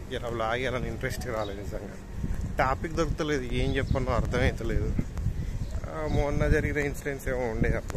ఇలా వ్లాగ్ చేయాలని ఇంట్రెస్ట్ రాలేదు నిజంగా. టాపిక్ దొరుకుతలేదు, ఏం చెప్పానో అర్థమవుతలేదు. మొన్న జరిగిన ఇన్సిడెంట్స్ ఏమో ఉండే అప్ప,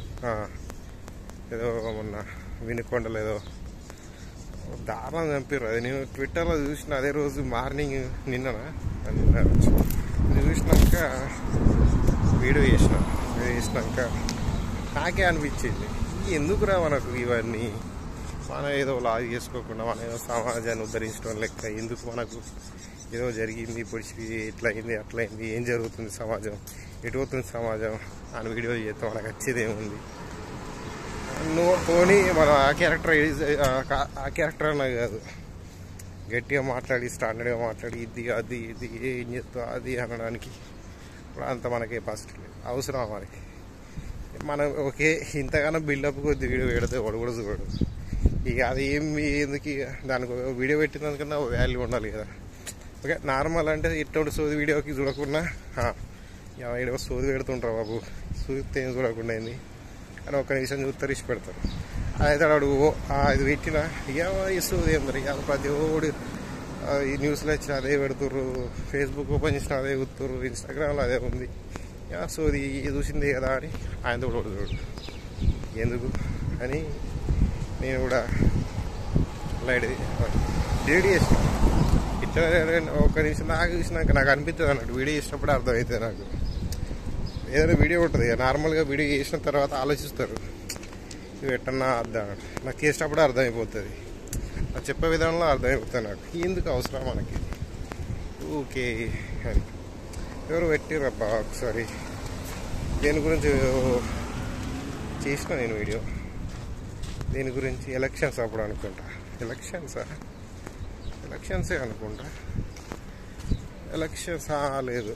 ఏదో మొన్న వినుకొండలో ఏదో దారుణం చంపారు. అది నేను ట్విట్టర్లో చూసిన అదే రోజు మార్నింగ్ నిన్ననా చూసినాక వీడియో చేసినాక నాకే అనిపించింది, ఎందుకురా మనకు ఇవన్నీ, మనం ఏదో లాగ్ చేసుకోకుండా మనం ఏదో సమాజాన్ని ఉద్ధరించడం లెక్క ఎందుకు మనకు ఏదో జరిగింది పొడిచి ఇట్లయింది అట్లయింది, ఏం జరుగుతుంది సమాజం, ఎటు పోతుంది సమాజం అని వీడియో చేస్తే మనకు వచ్చేది ఏముంది. నువ్వు పోనీ మనం ఆ క్యారెక్టర్ అన్నా కాదు, గట్టిగా మాట్లాడి స్టాండర్డ్గా మాట్లాడి ఇది ఏం చేస్తావు అది అనడానికి ఇప్పుడు అంత మనకే ఫస్ట్ అవసరం. మనకి మనం ఓకే ఇంతగానో బిల్డప్ కొద్ది వీడియో పెడితే వాడు కూడా చూడడు. ఇక అది ఎందుకు దానికి వీడియో పెట్టినందుకన్నా వాల్యూ ఉండాలి కదా. ఓకే నార్మల్ అంటే ఇటువంటి సోది వీడియోకి చూడకుండా వీడియో సోది పెడుతుంటారు బాబు, చూస్తే ఏం చూడకుండా అయింది అని ఒక్క నిమిషం చూస్తారు, ఇచ్చి పెడతారు. అయితే వాడు ఇది పెట్టినా ఇక సోది అందరు ఇక ప్రతి ఓడు ఈ న్యూస్లో వచ్చిన అదే పెడుతుర్రు, ఫేస్బుక్ ఓపెన్ చేసిన అదే చూస్తుర్రు, ఇన్స్టాగ్రామ్లో అదే ఉంది. సోది చూసిందే కదా అని ఆయనతో కూడా చూడు ఎందుకు అని నేను కూడా లైట్ డిలీట్ చేసిన. ఇట్లా ఒక నిమిషం నాకు చూసినాక నాకు అనిపిస్తుంది అన్నట్టు, వీడియో చేసినప్పుడు అర్థమవుతుంది నాకు. ఏదైనా వీడియో ఉంటుంది నార్మల్గా వీడియో చేసిన తర్వాత ఆలోచిస్తారు ఇవి ఎట్టన్నా అర్థం అన్నట్టు, నాకు చేసినప్పుడు అర్థమైపోతుంది, నాకు చెప్పే విధానంలో అర్థమైపోతుంది నాకు ఎందుకు అవసరం మనకి ఓకే అని. ఎవరు పెట్టిరబ్బా ఒకసారి దేని గురించి చేసిన నేను వీడియో, దీని గురించి ఎలక్షన్స్ అప్పుడు అనుకుంటా, ఎలక్షన్సే అనుకుంటా, ఎలక్షన్స్ లేదు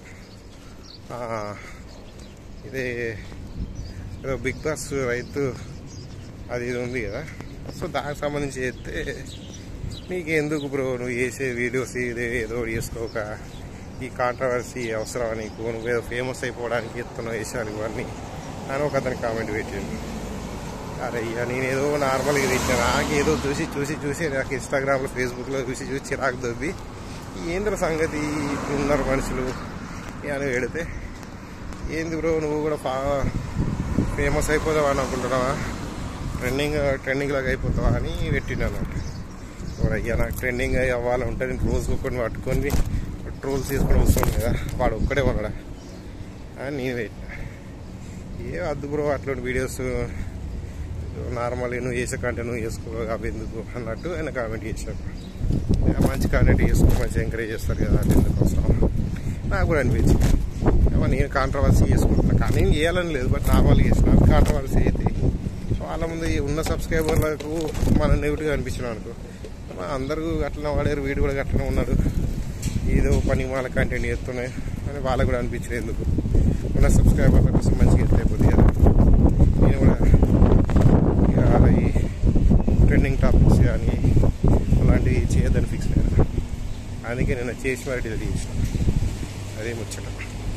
ఇదే ఏదో బిగ్ బాస్ రైతు అది ఇది ఉంది కదా, సో దానికి సంబంధించి చేస్తే నీకు ఎందుకు బ్రో నువ్వు చేసే వీడియోస్ ఇదే ఏదో చేసుకోక ఈ కాంట్రవర్సీ అవసరం నీకు, నువ్వేదో ఫేమస్ అయిపోవడానికి ఎత్తున్న వేసాను ఇవన్నీ అని ఒక అతనికి కామెంట్ పెట్టిండు. అరే ఇక నేనేదో నార్మల్గా పెట్టాను, నాకు ఏదో చూసి నాకు ఇన్స్టాగ్రామ్లో ఫేస్బుక్లో చూసి చిరాకు దొబ్బి ఏంద్ర సంగతి ఉన్నారు మనుషులు అని పెడితే, ఏంది బ్రో నువ్వు కూడా ఫేమస్ అయిపోతావా అని అనుకుంటున్నావా, ట్రెండింగ్లాగా అయిపోతావా అని పెట్టిండు అన్నట్టు. అయ్యా నాకు ట్రెండింగ్ అవ్వాలంటే నేను రోజు కొన్ని పట్టుకొని ట్రోల్స్ తీసుకొని వస్తుంది కదా, వాడు ఒక్కడే ఉన్నాడా అని నేను పెట్టిన. ఏ వద్దు బ్రో అట్లాంటి వీడియోస్ నార్మల్గా నువ్వు చేసే కంటెంట్ నువ్వు చేసుకో అవి ఎందుకు అన్నట్టు ఆయన కామెంట్ చేశాను. మంచి కంటెంట్ చేసుకో, మంచి ఎంకరేజ్ చేస్తారు కదా అది ఎందుకు అవసరం నాకు కూడా అనిపించింది. నేను కాంట్రవర్సీ చేసుకుంటున్నా కానీ నేను చేయాలని లేదు, బట్ నార్మల్గా చేసిన కాంట్రవర్సీ అయితే వాళ్ళ ముందు ఉన్న సబ్స్క్రైబర్లకు మనం నెగిటివ్గా అనిపించినాం అనుకో, అందరూ అట్లా వాడారు వీడు కూడా అట్లనే ఉన్నాడు ఏదో పని వాళ్ళ కంటెంట్ చేస్తున్నాయి అని వాళ్ళకు కూడా అనిపించలేదు. ఎందుకు ఉన్న సబ్స్క్రైబర్ల కోసం మంచిగా ఎట్లా అయిపోతుంది కదా. నేను కూడా ఇక ఈ ట్రెండింగ్ టాపిక్స్ కానీ అలాంటివి చేయొద్దని ఫిక్స్ అయ్యాను, అందుకే నేను చేసి మరి డిలీట్ చేసిన. అదే ముచ్చట.